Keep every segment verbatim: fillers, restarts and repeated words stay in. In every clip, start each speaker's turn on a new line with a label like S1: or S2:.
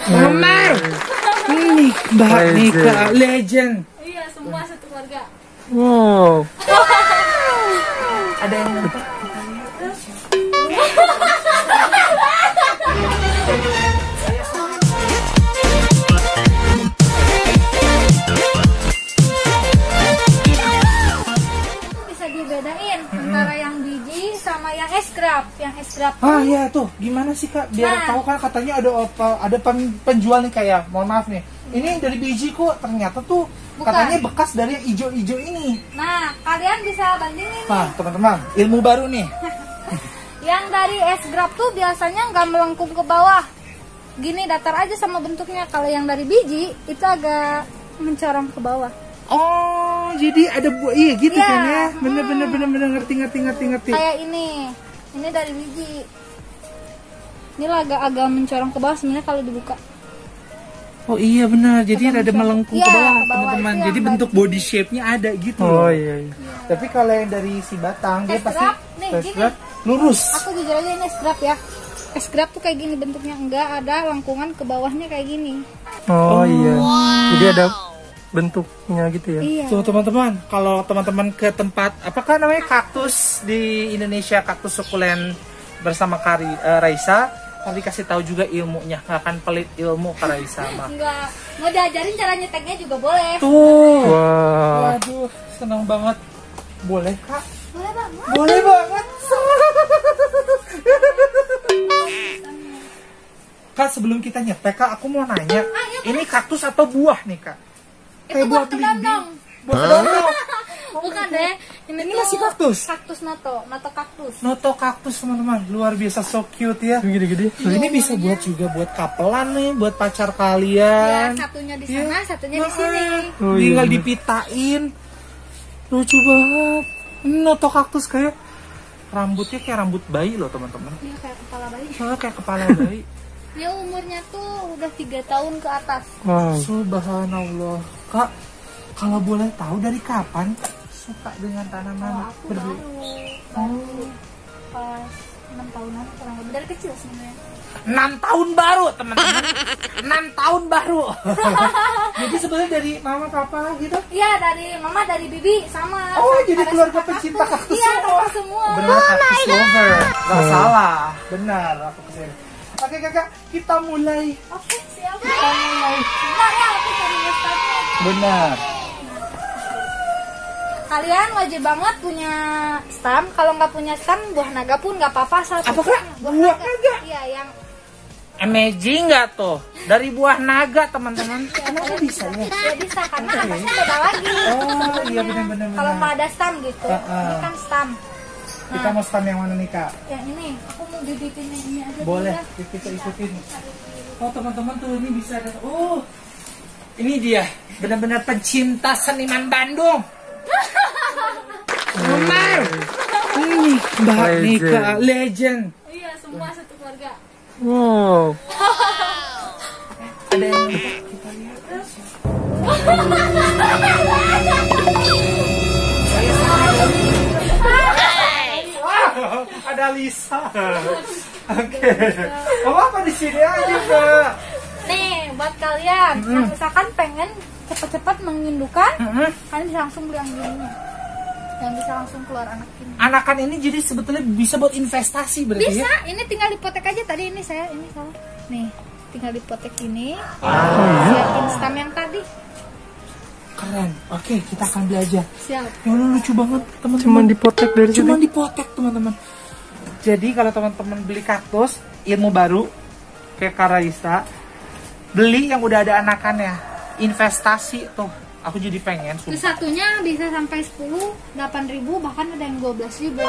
S1: Omar. Ini Mbak Nika legend.
S2: Iya, semua satu keluarga.
S3: Wow.
S1: Ada yang nonton?
S2: Bisa dibedain antara yang biji sama yang es grab. Yang es grab.
S1: Ah ya tuh, gimana sih Kak? Biar
S2: Nah.
S1: tahu kan katanya ada apa? Ada pen- penjual nih kayak, mohon maaf nih. Ini dari biji kok, ternyata tuh
S2: Bukan.
S1: katanya bekas dari yang ijo-ijo ini.
S2: Nah, kalian bisa bandingin nih.
S1: Nah, teman-teman, ilmu baru nih.
S2: Yang dari es grab tuh biasanya nggak melengkung ke bawah. Gini datar aja sama bentuknya. Kalau yang dari biji itu agak mencorong ke bawah.
S1: Oh, jadi ada buah iya gitu
S2: Iya.
S1: kan ya? Bener-bener bener-bener ngerti ngerti ngerti ngerti.
S2: Kayak ini. Ini dari biji. Ini agak-agak mencorong ke bawah sebenarnya kalau dibuka.
S1: Oh iya benar, jadi
S2: Agak
S1: ada
S2: mencorong.
S1: melengkung
S2: Iya,
S1: ke bawah
S2: ke bawah.
S1: teman-teman.
S2: Itu
S1: Jadi
S2: yang
S1: bentuk
S2: dari-
S1: body shape-nya ada gitu.
S3: Oh
S1: loh.
S3: iya iya.
S1: Tapi kalau yang dari si Batang dia
S2: Es
S1: pasti
S2: grab, nih,
S1: es
S2: gini.
S1: grab lurus.
S2: Aku jujur aja ini es grab ya. Es grab tuh kayak gini bentuknya, enggak ada lengkungan ke bawahnya kayak gini.
S3: Oh iya. Jadi ada bentuknya gitu ya.
S2: Iya.
S1: Tuh teman-teman, kalau teman-teman ke tempat apakah namanya kaktus di Indonesia, kaktus sukulen bersama Kari eh, Raisa, nanti kasih tahu juga ilmunya, nggak akan pelit ilmu Kak Raisa mah.
S2: Enggak, mau diajarin cara nyeteknya juga boleh.
S1: Tuh,
S3: Wow.
S1: waduh, senang banget. Boleh Kak?
S2: Boleh banget.
S1: Boleh banget. Kak, sebelum kita nyetek Kak, aku mau nanya, ini kaktus atau buah nih Kak?
S2: Itu buah kedondong.
S1: Buah kedondong.
S2: Bukan deh. Ini,
S1: Ini
S2: tuh
S1: masih kaktus?
S2: Kaktus noto, noto kaktus.
S1: Noto kaktus teman-teman, luar biasa, so cute ya.
S3: Gede-gede.
S1: Ini bisa buat juga buat kapelan nih, buat pacar
S2: Ya,
S1: kalian.
S2: satunya di
S1: Iya.
S2: sana, satunya di sini.
S3: Oh, iya,
S1: Tinggal
S3: bener.
S1: dipitain. Lucu banget. Ini noto kaktus kayak rambutnya kayak rambut bayi loh teman-teman.
S2: Iya, kayak kepala bayi.
S1: Soalnya kayak kepala bayi.
S2: Dia umurnya tuh udah tiga tahun ke atas.
S3: Wow.
S1: Subhanallah. Kak, kalau boleh tahu dari kapan suka dengan tanaman
S2: Kalau aku baru,
S1: berbeda?
S2: baru pas enam tahunan kurang lebih, dari kecil sebenarnya.
S1: enam tahun baru teman-teman. enam tahun baru. Jadi sebenarnya dari mama papa gitu.
S2: Iya, dari mama, dari bibi sama.
S1: Oh,
S2: sama-
S1: jadi
S2: pada
S1: keluarga
S2: suka
S1: pecinta kaktus
S2: Iya,
S1: semua.
S2: kaktus semua.
S1: Benar, kaktus lover. Gak
S3: Oh.
S1: salah. Benar, aku kesini. Oke kakak, kita mulai.
S2: Oke, siap.
S1: Kita mulai.
S2: Bentar ya, aku cari ngestartnya.
S1: Benar.
S2: Kalian wajib banget punya stam. Kalau nggak punya stam, buah naga pun nggak apa-apa. asal
S1: Apa,
S2: punya.
S1: Kak? Buah naga?
S2: Iya, yang
S1: Amazing nggak tuh? Dari buah naga teman-teman. Kenapa bisa ya?
S2: ya bisa karena atasnya beda lagi.
S1: Oh iya benar-benar.
S2: Kalau nggak ada stam gitu,
S1: Uh-uh.
S2: ini kan stam.
S1: Kita mau stam yang mana nih kak?
S2: Yang ini, aku mau bibitin yang ini aja. dulu
S1: Boleh,
S2: ya.
S1: kita ikutin. Oh teman-teman tuh ini bisa ada. Oh, ini dia benar-benar pencinta seniman Bandung. Omar, ini Mbak
S3: Legend.
S1: Nika legend.
S2: Iya, semua satu keluarga.
S3: Wow.
S1: Ada yang kita lihat. Wah, ada Lisa. Oke. Kamu apa di sini aja kak?
S2: Nih, buat kalian yang misalkan pengen cepat-cepat mengindukan,
S1: Mm-mm.
S2: kalian bisa langsung beli yang gini. Yang bisa langsung keluar anak ini.
S1: Anakan ini jadi sebetulnya bisa buat investasi berarti
S2: Bisa,
S1: ya?
S2: ini tinggal dipotek aja tadi ini saya, ini salah. Nih, tinggal dipotek ini.
S1: Ah,
S2: Siapin stam yang tadi.
S1: keren. Oke, kita akan belajar.
S2: Siap.
S1: Ya Allah, lucu banget teman-teman.
S3: Cuman dipotek dari situ.
S1: Cuman dipotek teman-teman. Jadi kalau teman-teman beli kaktus, ilmu baru kayak Karaista, beli yang udah ada anakannya, investasi tuh. Aku jadi pengen.
S2: Terus
S1: Sumpah.
S2: satunya bisa sampai sepuluh, delapan ribu, bahkan ada yang dua belas ribu.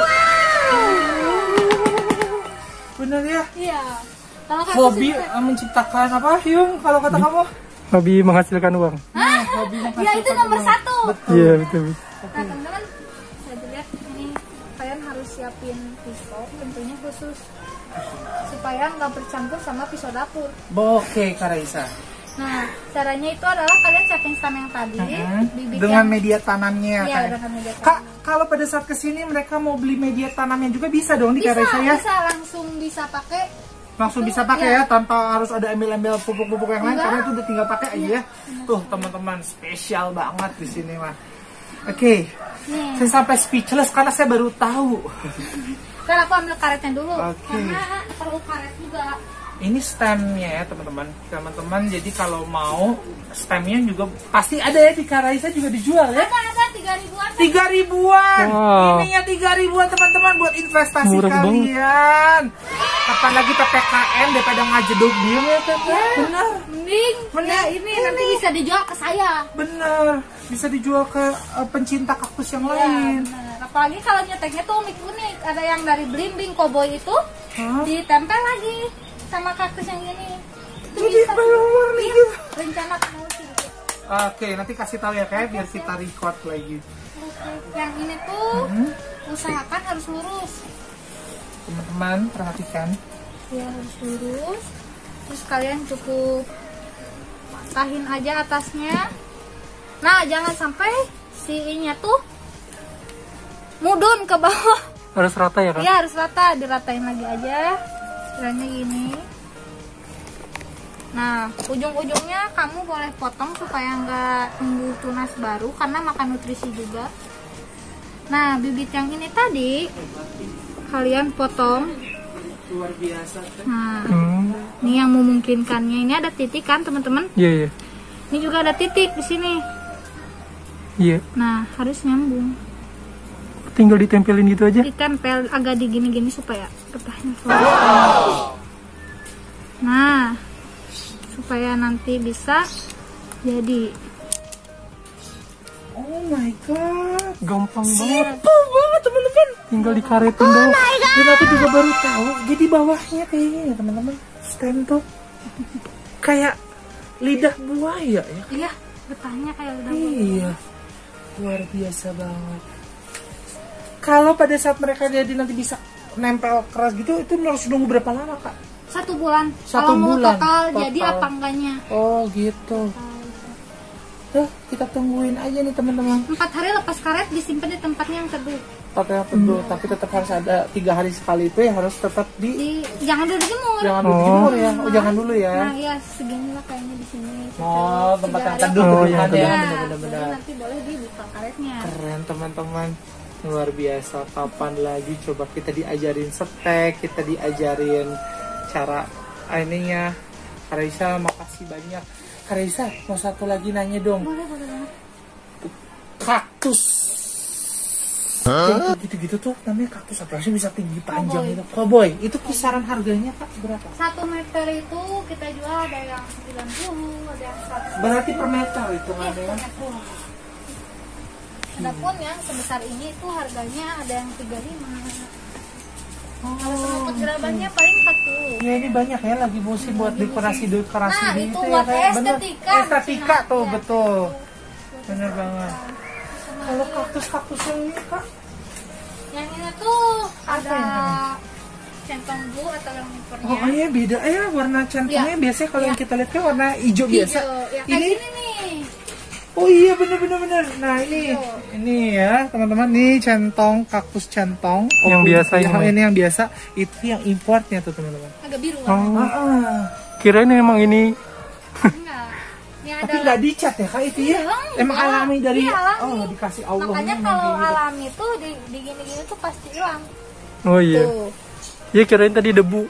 S1: Bener ya?
S2: Iya. Kalau kaktus
S1: Hobi
S2: itu-
S1: eh, menciptakan apa, Yung? Kalau kata kamu?
S3: Hobi menghasilkan uang.
S1: Nah, hobi
S2: Ya itu
S1: menghasilkan
S2: nomor
S1: uang.
S2: satu.
S1: Betul.
S3: Iya betul.
S2: Nah teman-teman, saya lihat ini kalian harus siapin pisau tentunya khusus supaya nggak bercampur sama pisau dapur.
S1: Oke, Karaisa.
S2: Nah caranya itu adalah kalian siapin stam yang tadi,
S1: Mm-hmm.
S2: bibit
S1: Dengan
S2: yang-
S1: media tanamnya.
S2: Iya,
S1: Kak.
S2: dengan media tanam.
S1: Kak, kalau pada saat kesini mereka mau beli media tanamnya juga bisa dong di
S2: bisa,
S1: Karaisa ya?
S2: bisa langsung bisa pakai
S1: langsung bisa pakai ya, tanpa harus ada embel-embel pupuk-pupuk yang lain.
S2: Enggak.
S1: Karena itu udah tinggal pakai aja ya. Tuh teman-teman, spesial banget di sini mah. Oke,
S2: Nih.
S1: saya sampai speechless karena saya baru tahu.
S2: Sekarang aku ambil karetnya dulu.
S1: Oke.
S2: Karena perlu karet juga.
S1: Ini stemnya ya teman-teman. Teman-teman, jadi kalau mau stemnya juga pasti ada ya di Karaisa juga dijual ya.
S2: Ada ada tiga ribuan.
S1: Tiga ribuan.
S3: Wow.
S1: Ininya tiga ribuan teman-teman buat investasi
S3: Murah
S1: kalian. Kapan lagi P P K M daripada ngajeduk diem ya kan?
S2: Ya.
S1: Bener.
S2: Mending.
S1: Mending.
S2: Ya, ini nanti bisa dijual ke saya.
S1: Bener. Bisa dijual ke uh, pencinta kaktus yang
S2: Iya,
S1: lain.
S2: benar. Apalagi kalau nyeteknya tuh unik-unik. Ada yang dari belimbing koboi itu
S1: Hah?
S2: ditempel lagi sama kaktus yang ini. Itu
S1: Jadi
S2: bisa.
S1: warna-warni
S2: Iya,
S1: gitu.
S2: rencana mau sih.
S1: Oke, nanti kasih tahu ya kayak biar kita record lagi.
S2: Yang ini tuh
S1: Hmm.
S2: usahakan harus lurus.
S1: Teman-teman perhatikan.
S2: Ya harus lurus. Terus kalian cukup patahin aja atasnya. Nah, jangan sampai si ininya tuh mudun ke bawah.
S3: Harus rata ya kan?
S2: Iya harus rata, diratain lagi aja. Kiranya gini. Nah, ujung-ujungnya kamu boleh potong supaya nggak tumbuh tunas baru karena makan nutrisi juga. Nah, bibit yang ini tadi kalian potong.
S1: Luar biasa.
S2: Nah,
S3: Hmm.
S2: ini yang memungkinkannya. Ini ada titik kan, teman-teman?
S3: Iya, iya.
S2: Ini juga ada titik di sini.
S3: Iya.
S2: Nah, harus nyambung.
S3: Tinggal ditempelin gitu aja.
S2: Ditempel agak digini-gini supaya getahnya keluar. Nah, supaya nanti bisa jadi.
S1: Oh my god.
S3: Gampang banget.
S1: Simple banget teman-teman.
S3: Tinggal dikaretin doang.
S1: Dan aku juga baru tahu. Jadi bawahnya kayak gini teman-teman. Stem tuh kayak lidah buaya ya.
S2: Iya, getahnya kayak udah.
S1: Iya. Luar biasa banget. Kalau pada saat mereka jadi nanti bisa nempel keras gitu, itu harus nunggu berapa lama kak?
S2: Satu bulan.
S1: Satu
S2: Kalau mau
S1: bulan,
S2: total,
S1: total.
S2: jadi apa enggaknya?
S1: Oh gitu. Tuh kita tungguin aja nih teman-teman.
S2: Empat hari lepas karet disimpan di tempatnya yang teduh.
S1: Tapi teduh, tapi tetap harus ada tiga hari sekali itu ya harus tetap di
S2: Di, jangan dulu dijemur.
S1: jangan dulu
S3: Oh.
S1: dijemur ya. Oh jangan dulu ya.
S2: Nah, ya segini lah kayaknya di sini.
S1: Oh tempat yang
S2: Tiga hari.
S1: teduh
S3: Oh,
S1: teduhan
S3: yang
S1: ya.
S2: Ya,
S1: Benar-benar.
S2: baru nanti boleh dibuka karetnya.
S1: Keren teman-teman, luar biasa. Kapan lagi coba kita diajarin setek, kita diajarin cara ininya. Karaisa makasih banyak. Karaisa mau satu lagi nanya dong.
S2: Boleh, boleh banget.
S1: Kaktus huh? gitu-gitu tuh namanya kaktus apa sih bisa tinggi panjang
S2: Cowboy.
S1: itu cowboy itu kisaran harganya kak berapa?
S2: Satu meter itu kita jual ada yang sembilan puluh, ada yang seratus.
S1: Berarti per meter itu
S2: Iya,
S1: ya?
S2: per meter. Adapun yang sebesar ini itu harganya ada yang tiga puluh lima. Kalau semua gerabannya paling empat puluh.
S1: Ya ini banyak ya lagi musim buat dekorasi dekorasi
S2: Nah,
S1: gitu
S2: itu
S1: ya
S2: buat
S1: kayak bener.
S2: estetika.
S1: Estetika
S2: Nah,
S1: tuh
S2: iya.
S1: betul. Bener banget. Kalau kaktus-kaktus yang ini kak,
S2: Yang ini tuh
S1: Apa
S2: ada
S1: yang ini?
S2: centong bu atau yang impornya.
S1: oh iya beda ya warna centongnya
S2: Iya.
S1: biasanya kalau
S2: Iya.
S1: yang kita lihat kan warna hijau biasa.
S2: Hijau. Ya, kayak
S1: Ini
S2: gini nih.
S1: oh iya bener-bener bener. Nah ini
S2: Hijau.
S1: ini ya teman-teman nih centong kaktus centong.
S3: Yang biasa
S1: yang
S3: ini.
S1: ini yang biasa itu yang importnya tuh teman-teman.
S2: Agak biru
S3: Oh.
S2: warnanya.
S1: Ah,
S3: Kirain emang ini
S2: Enggak. Ini
S1: tapi
S2: ada
S1: nggak dicat ya kak itu ya?
S2: Iya,
S1: Emang
S2: enggak.
S1: alami dari
S2: Iya, alami.
S1: oh dikasih Allah.
S2: Makanya
S1: memang
S2: kalau
S1: kayak gitu.
S2: alami tuh di, di gini-gini tuh pasti hilang.
S3: Oh iya.
S2: Tuh.
S3: Ya kirain tadi debu.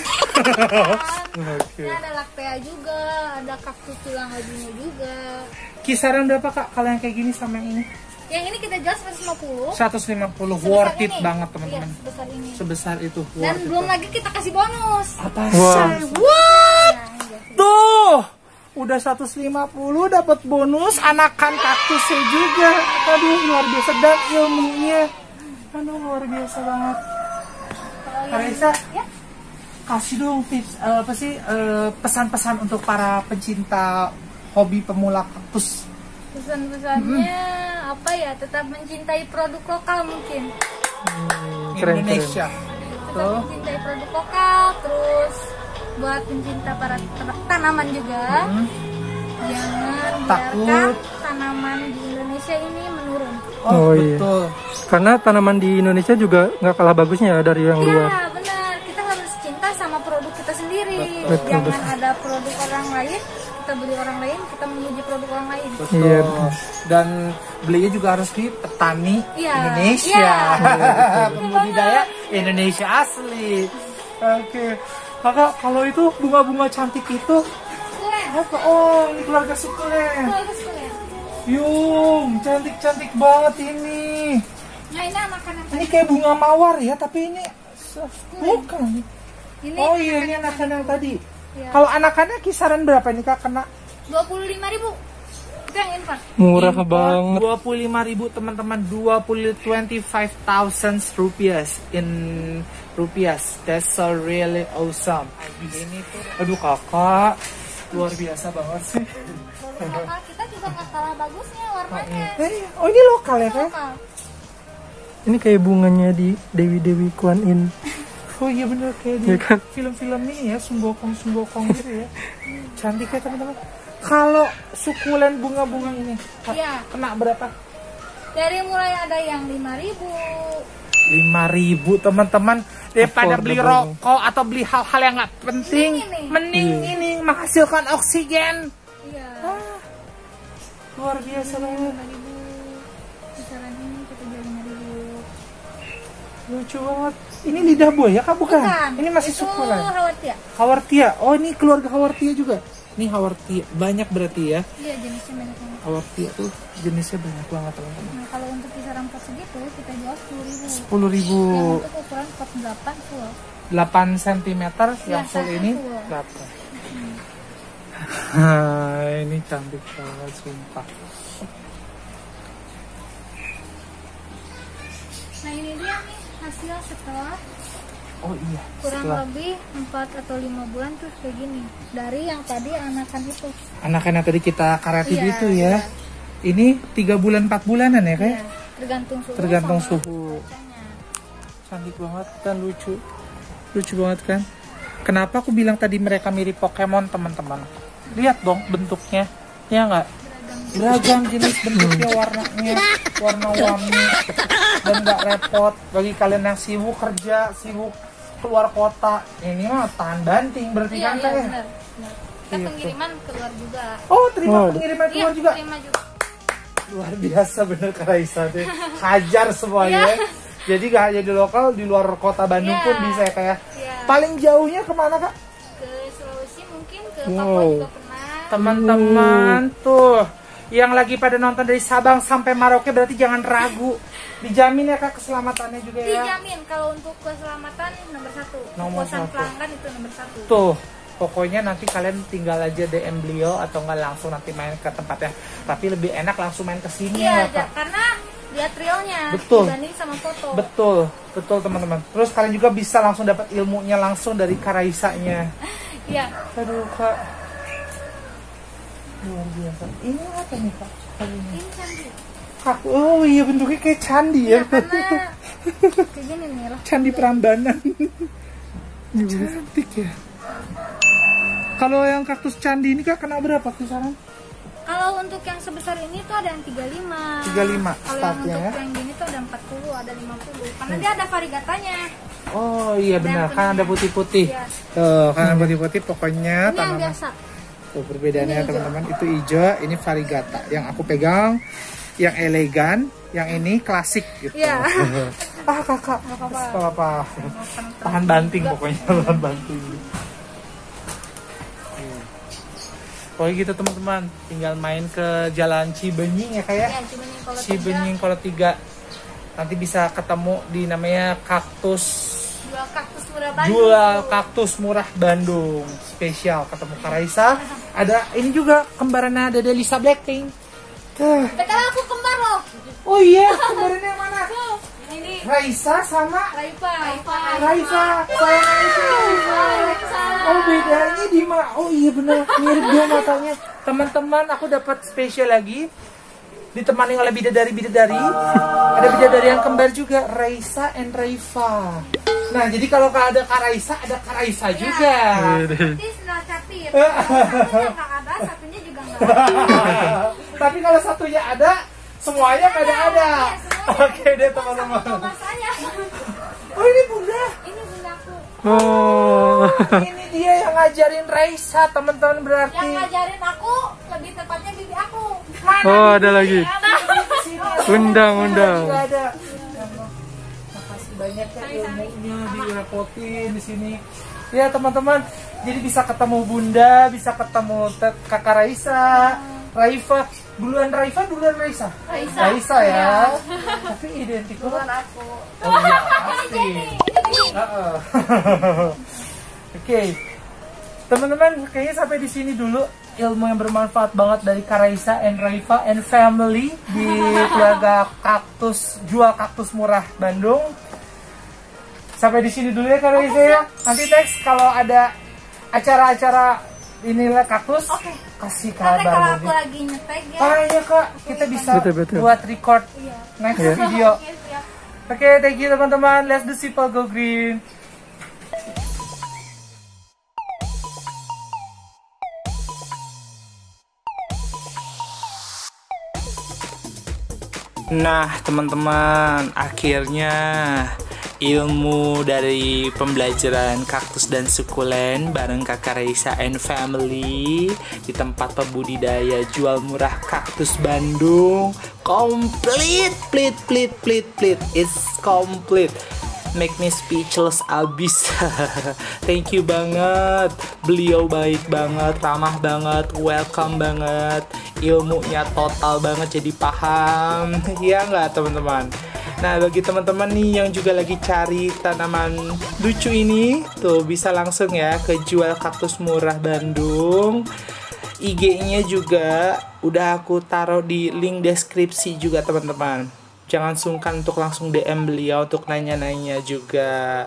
S2: Kan.
S3: Oke.
S2: Ini ada laktea juga, ada kaktus tulang lajunya juga.
S1: Kisaran berapa kak kalau yang kayak gini sama yang ini?
S2: Yang ini kita jual seratus lima puluh.
S1: seratus lima puluh
S2: Sebesar
S1: worth it
S2: ini.
S1: banget
S2: Iya,
S1: teman-teman.
S2: sebesar ini.
S1: Sebesar itu
S2: Dan
S1: worth it.
S2: belum lagi kita kasih bonus.
S1: Apa
S3: Wah.
S1: say? What?
S2: Nah, ini biasa.
S1: Tuh, udah seratus lima puluh dapat bonus anakan kaktusnya juga. Aduh, luar biasa dan ilmunya. Aduh, luar biasa banget.
S2: Kalau yang-
S1: Karaisa,
S2: ya,
S1: kasih dong tips eh, apa sih eh, pesan-pesan untuk para pencinta hobi pemula kaktus.
S2: pesan-pesannya apa ya? Tetap mencintai produk lokal mungkin.
S3: Hmm, keren
S1: Indonesia.
S2: Tetap
S1: Tuh.
S2: mencintai produk lokal, terus buat pencinta para ter- tanaman juga.
S1: Hmm.
S2: Jangan
S1: Takut.
S2: biarkan tanaman di Indonesia ini menurun.
S1: Oh,
S3: Oh, iya.
S1: betul.
S3: Karena tanaman di Indonesia juga nggak kalah bagusnya ya dari yang luar.
S2: Iya benar, kita harus cinta sama produk kita sendiri.
S3: Betul,
S2: Jangan
S3: betul.
S2: ada produk orang lain, kita beli orang lain, kita memuji produk orang lain.
S1: Betul.
S3: Iya, betul.
S1: Dan belinya juga harus di petani
S2: Iya.
S1: Indonesia.
S2: Iya.
S1: Pembudidaya Indonesia asli. Oke. Kakak, kalau itu bunga-bunga cantik itu
S2: Sukulen.
S1: apa? Oh, ini keluarga sukulen.
S2: Keluarga sukulen.
S1: Yung, cantik-cantik banget ini.
S2: Nah ini makanan
S1: Ini kayak bunga mawar ya, tapi ini bukan.
S2: ini
S1: Oh iya, ini anakan yang tadi.
S2: Iya.
S1: Kalau anakannya kisaran berapa nih Kak? Kena
S2: dua puluh lima ribu. Itu yang invert.
S3: Murah
S1: impor
S3: banget.
S1: dua puluh lima ribu teman-teman, dua puluh twenty-five thousand rupiah in rupiah. That's so really awesome. Ini tuh, aduh Kakak, luar biasa banget sih.
S2: Produk lokal kita juga nggak kalah bagusnya warnanya.
S1: Eh, oh ini lokal ya Kak?
S2: Lokal.
S3: Ini kayak bunganya di Dewi-Dewi Kuan Yin.
S1: Oh iya bener kayak di
S3: Iya kan?
S1: film-film ini ya, sumbokong-sumbokong gitu ya. Cantik ya teman-teman. Kalau sukulen bunga-bunga ini, Kak,
S2: Iya.
S1: kena berapa?
S2: Dari mulai ada yang lima ribu.
S1: lima ribu teman-teman. Daripada beli
S3: Affordable.
S1: rokok atau beli hal-hal yang nggak penting,
S2: Mending ini.
S1: mending
S3: Iya.
S1: ini menghasilkan oksigen.
S2: Iya.
S1: Ah, luar biasa banget.
S2: lima ribu. Kisaran ini kita jual lima ribu.
S1: Lucu banget. Ini lidah buaya Kak bukan?
S2: Bukan.
S1: Ini masih
S2: Itu
S1: sukulen.
S2: Hawartia.
S1: Hawartia. Oh ini keluarga Hawartia juga. Ini Hawartia. Banyak berarti ya.
S2: Iya jenisnya banyak banget.
S1: Hawartia tuh jenisnya banyak banget teman-teman.
S2: Nah kalau untuk kisaran pot segitu kita jual sepuluh ribu.
S1: sepuluh ribu.
S2: Yang untuk ukuran pot delapan full.
S1: delapan sentimeter yang
S2: Iya,
S1: full
S2: satu
S1: ini
S2: full.
S1: berapa? Hmm. Ini cantik banget sumpah.
S2: Nah ini dia nih hasil setelah
S1: Oh iya.
S2: kurang
S1: Setelah
S2: lebih empat atau lima bulan tuh kayak gini. Dari yang tadi anakan itu.
S1: anak-anak tadi kita karatin
S2: Iya,
S1: itu ya. Ini tiga bulan empat bulanan ya kayak?
S2: Iya, tergantung suhu.
S1: Tergantung
S2: sama
S1: suhu.
S2: cuacanya.
S1: Cantik banget dan lucu. Lucu banget kan? Kenapa aku bilang tadi mereka mirip Pokemon teman-teman? Lihat dong bentuknya. Ya nggak? Beragam jenis bentuknya, warnanya, warna-warni, dan nggak repot bagi kalian yang sibuk kerja, sibuk keluar kota. Ini mah tahan banting berarti
S2: Iya,
S1: kan
S2: iya
S1: Kak, ya?
S2: benar. benar. Kita
S1: Gitu.
S2: pengiriman keluar juga.
S1: Oh terima
S3: Oh,
S1: pengiriman
S2: Iya,
S1: keluar juga.
S2: terima juga.
S1: Luar biasa bener Kak Raisa deh. Hajar semuanya.
S2: Iya.
S1: Jadi gak hanya di lokal, di luar kota Bandung
S2: Iya.
S1: pun bisa ya kayak.
S2: Iya.
S1: Paling jauhnya kemana Kak?
S2: Ke Sulawesi mungkin, ke
S3: Wow.
S2: Papua juga pernah.
S1: Teman-teman tuh yang lagi pada nonton dari Sabang sampai Merauke berarti jangan ragu. Dijamin ya Kak keselamatannya juga ya.
S2: Dijamin kalau untuk keselamatan nomor satu.
S1: Nomor
S2: Kepuasan
S1: satu.
S2: pelanggan itu nomor satu.
S1: Tuh, pokoknya nanti kalian tinggal aja D M beliau atau nggak langsung nanti main ke tempatnya. Tapi lebih enak langsung main ke sini
S2: Iya,
S1: ya Kak.
S2: ja- karena lihat realnya
S1: Betul.
S2: dibanding sama foto.
S1: Betul, betul teman-teman. Terus kalian juga bisa langsung dapat ilmunya langsung dari Kak Raisanya.
S2: Iya.
S1: Aduh Kak. Luar biasa. Ini apa nih Kak?
S2: Ini candi.
S1: Kak, oh iya bentuknya kayak candi
S2: Ya,
S1: ya.
S2: karena kayak gini nih lah.
S1: Candi Prambanan. Cantik ya. Kalau yang kaktus candi ini Kak kena berapa kisaran?
S2: Kalau untuk yang sebesar ini tuh ada yang tiga puluh lima.
S1: tiga puluh lima
S2: Kalau yang
S1: startnya
S2: untuk
S1: ya.
S2: yang gini tuh ada empat puluh, ada lima puluh. Karena dia ada variegatanya.
S1: Oh iya benar, kan ada putih-putih.
S2: Iya.
S1: Tuh, kan ada putih-putih pokoknya
S2: Ini yang
S1: tanaman.
S2: biasa.
S1: Tuh perbedaannya
S2: Ini hijau.
S1: teman-teman, itu hijau, ini variegata. Yang aku pegang yang elegan, yang ini klasik gitu.
S2: Iya.
S1: Ah kakak,
S2: Nggak apa-apa.
S1: nggak apa-apa.
S2: Makan
S1: Tahan banting pokoknya, tahan banting. Pokoknya gitu teman-teman, tinggal main ke Jalan Cibenying ya kayak
S2: Ya, Cibenying kalau
S1: Cibenying kalau tiga. Nanti bisa ketemu di namanya kaktus.
S2: jual kaktus murah Bandung.
S1: Jual kaktus murah Bandung spesial, ketemu Kak Raisa. Ada ini juga kembarannya, ada Lisa Blackpink. Tuh.
S2: Betul aku kembar loh.
S1: Oh iya, kembarannya yang mana?
S2: Tuh, ini
S1: Raisa sama
S2: Raifa. Raifa.
S1: Raisa. Sayang itu Raisa. Oh bedanya di mana? Oh iya benar, mirip dia matanya. Teman-teman, aku dapat spesial lagi. Ditemani oleh bidadari-bidadari. Ada bidadari yang kembar juga, Raisa and Raifa. Nah, jadi kalau ada Kak Raisa, ada Kak Raisa juga.
S2: Nanti sendal capit. Satunya nggak ada, satunya juga nggak ada.
S1: Tapi kalau satunya ada, semuanya nggak ada ada.
S2: Iya, semuanya.
S1: Oke deh teman-teman.
S2: Mas aja.
S1: Oh ini bunda.
S2: Ini bundaku.
S3: Oh.
S1: Ini dia yang ngajarin Raisa, teman-teman berarti.
S2: Yang ngajarin aku, lebih tepatnya bibi aku.
S3: Oh, ada lagi. Undang, undang.
S1: Juga ada. Makasih banyak ya ilmunya direpotin di sini. Ya teman-teman, jadi bisa ketemu Bunda, bisa ketemu Kakak Raisa, Raifa. Duluan Raifa, duluan Raisa.
S2: Raisa,
S1: Raisa ya. Tapi identik
S2: duluan aku.
S1: Oh iya, pasti. Uh-uh. Oke, teman-teman, kayaknya sampai di sini dulu ilmu yang bermanfaat banget dari Kak Raisa and Raifa and family di keluarga kaktus, jual kaktus murah Bandung. Sampai di sini dulu ya Kak Raisa ya. Nanti next kalau ada acara-acara inilah kaktus,
S2: okay.
S1: kasih
S2: kabar. Kalau
S1: kabar.
S2: aku lagi nyetek ya.
S1: Ah iya Kak, kita bisa
S3: betul, betul.
S1: buat record
S2: Iya.
S1: next
S3: Iya.
S1: video.
S2: Oke, siap.
S1: Oke, okay, thank you teman-teman. Let's do simple go green. Nah, teman-teman, akhirnya ilmu dari pembelajaran kaktus dan sukulen bareng Kakak Raisa and family di tempat pembudidaya jual murah kaktus Bandung complete, plit, plit, plit, plit. It's complete. Make me speechless abis. Thank you banget. Beliau baik banget, ramah banget, welcome banget. Ilmunya total banget, jadi paham. Iya nggak teman-teman? Nah, bagi teman-teman nih yang juga lagi cari tanaman lucu ini, tuh bisa langsung ya ke Jual Kaktus Murah Bandung. I G-nya juga udah aku taruh di link deskripsi juga teman-teman. Jangan sungkan untuk langsung D M beliau untuk nanya-nanya juga.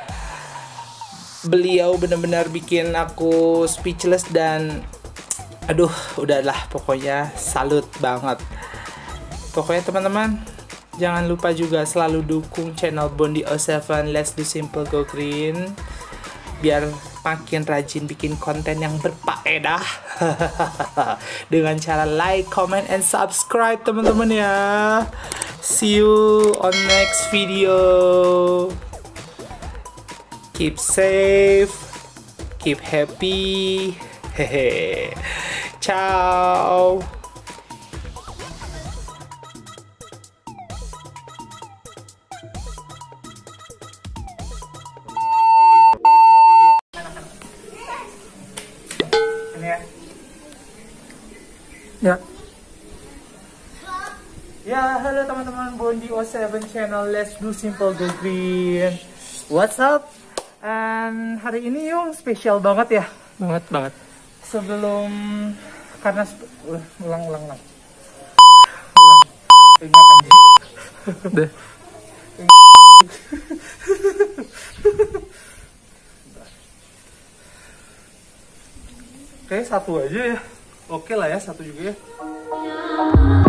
S1: Beliau benar-benar bikin aku speechless dan aduh, udahlah pokoknya salut banget. Pokoknya teman-teman, jangan lupa juga selalu dukung channel Bondi oh tujuh Let's Do Simple Go Green biar makin rajin bikin konten yang berfaedah dengan cara like, comment, and subscribe teman-teman ya. See you on next video. Keep safe, keep happy. Hehe. Ciao.
S3: Ya.
S1: Ya, halo teman-teman Bondi oh tujuh channel Let's Do Simple Go Green. What's up? And hari ini yung spesial banget ya.
S3: Banget, banget.
S1: Sebelum karena uh, ulang ulang ulang. Ulang. Ingat anjing.
S3: Deh.
S1: Oke, satu aja ya. Oke lah ya, satu juga ya.